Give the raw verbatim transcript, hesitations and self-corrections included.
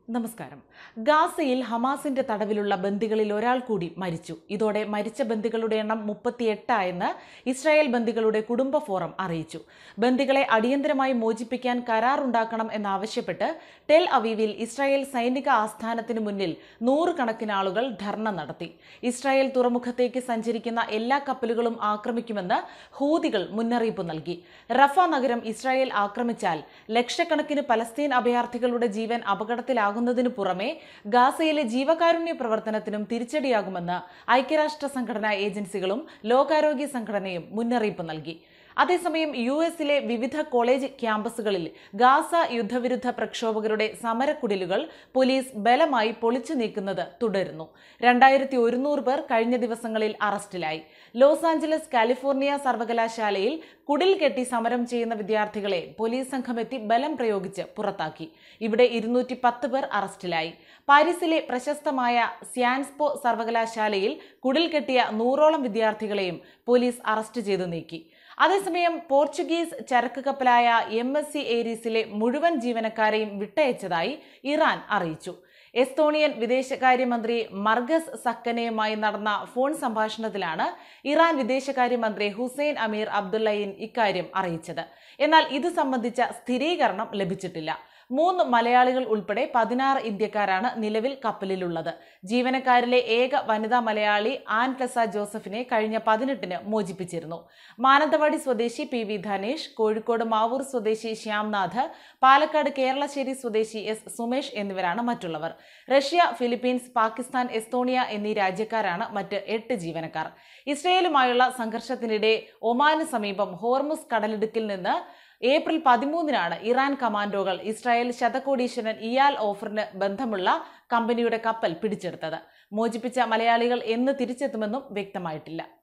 നമസ്കാരം. ഗാസയിൽ ഹമാസിന്റെ തടവിലുള്ള ബന്ദികളിൽ ഒരാൾ കൂടി മരിച്ചു. ഇതോടെ മരിച്ച ബന്ദികളുടെ എണ്ണം മുപ്പത്തിയെട്ടായെന്ന് ഇസ്രായേൽ ബന്ദികളുടെ കുടുംബ ഫോറം അറിയിച്ചു. ബന്ദികളെ അടിയന്തരമായി മോചിപ്പിക്കാൻ കരാറുണ്ടാക്കണം എന്നാവശ്യപ്പെട്ട് ടെൽ അവീവിൽ ഇസ്രായേൽ സൈനിക ആസ്ഥാനത്തിനു മുന്നിൽ നൂറുകണക്കിന് ആളുകൾ ധർണ നടത്തി. ഇസ്രായേൽ തുറമുഖത്തേക്ക് സഞ്ചരിക്കുന്ന എല്ലാ കപ്പലുകളും ആക്രമിക്കുമെന്ന് ഹൂതികൾ മുന്നറിയിപ്പ് നൽകി. റഫ നഗരം ഇസ്രായേൽ ആക്രമിച്ചാൽ ലക്ഷക്കണക്കിന് പലസ്തീൻ അഭയാർത്ഥികളുടെ ജീവൻ അപകടത്തിലാകും ുന്നതിനു പുറമെ ഗാസയിലെ ജീവകാരുണ്യ പ്രവർത്തനത്തിനും തിരിച്ചടിയാകുമെന്ന് ഐക്യരാഷ്ട്ര സംഘടനാ ഏജൻസികളും ലോകാരോഗ്യ സംഘടനയും മുന്നറിയിപ്പ് നൽകി. അതേസമയം യു എസിലെ വിവിധ കോളേജ് ക്യാമ്പസുകളിൽ ഗാസ യുദ്ധവിരുദ്ധ പ്രക്ഷോഭകരുടെ സമരക്കുടിലുകൾ പോലീസ് ബലമായി പൊളിച്ചു നീക്കുന്നത് തുടരുന്നു. രണ്ടായിരത്തി ഒരുന്നൂറ് പേർ കഴിഞ്ഞ ദിവസങ്ങളിൽ അറസ്റ്റിലായി. ലോസ് ആഞ്ചലസ് കാലിഫോർണിയ സർവകലാശാലയിൽ കുടിൽ കെട്ടി സമരം ചെയ്യുന്ന വിദ്യാർത്ഥികളെ പോലീസ് സംഘമെത്തി ബലം പ്രയോഗിച്ച് പുറത്താക്കി. ഇവിടെ ഇരുന്നൂറ്റി പത്ത് പേർ അറസ്റ്റിലായി. പാരീസിലെ പ്രശസ്തമായ സ്യാൻസ്പോ സർവകലാശാലയിൽ കുടിൽ കെട്ടിയ നൂറോളം വിദ്യാർത്ഥികളെയും പോലീസ് അറസ്റ്റ് ചെയ്തു നീക്കി. അതേസമയം പോർച്ചുഗീസ് ചരക്ക് കപ്പലായ എം എസ് സി ഏരീസിലെ മുഴുവൻ ജീവനക്കാരെയും വിട്ടയച്ചതായി ഇറാൻ അറിയിച്ചു. എസ്തോണിയൻ വിദേശകാര്യമന്ത്രി മർഗസ് സക്കനയുമായി നടന്ന ഫോൺ സംഭാഷണത്തിലാണ് ഇറാൻ വിദേശകാര്യമന്ത്രി ഹുസൈൻ അമീർ അബ്ദുള്ളയിൻ ഇക്കാര്യം അറിയിച്ചത്. എന്നാൽ ഇത് സംബന്ധിച്ച സ്ഥിരീകരണം ലഭിച്ചിട്ടില്ല. മൂന്ന് മലയാളികൾ ഉൾപ്പെടെ പതിനാറ് ഇന്ത്യക്കാരാണ് നിലവിൽ കപ്പലിലുള്ളത്. ജീവനക്കാരിലെ ഏക വനിതാ മലയാളി ആൻ പ്ലസ ജോസഫിനെ കഴിഞ്ഞ പതിനെട്ടിന് മോചിപ്പിച്ചിരുന്നു. മാനന്തവാടി സ്വദേശി പി വി ധനേഷ്, കോഴിക്കോട് മാവൂർ സ്വദേശി ശ്യാംനാഥ്, പാലക്കാട് കേരളശ്ശേരി സ്വദേശി എസ് സുമേഷ് എന്നിവരാണ് മറ്റുള്ളവർ. റഷ്യ, ഫിലിപ്പീൻസ്, പാകിസ്ഥാൻ, എസ്തോണിയ എന്നീ രാജ്യക്കാരാണ് മറ്റ് എട്ട് ജീവനക്കാർ. ഇസ്രയേലുമായുള്ള സംഘർഷത്തിനിടെ ഒമാന് സമീപം ഹോർമുസ് കടലിടുക്കിൽ നിന്ന് ഏപ്രിൽ പതിമൂന്നിനാണ് ഇറാൻ കമാൻഡോകൾ ഇസ്രായേൽ ശതകോടീശ്വരൻ ഇയാൽ ഓഫറിന് ബന്ധമുള്ള കമ്പനിയുടെ കപ്പൽ പിടിച്ചെടുത്തത്. മോചിപ്പിച്ച മലയാളികൾ എന്ന് തിരിച്ചെത്തുമെന്നും വ്യക്തമായിട്ടില്ല.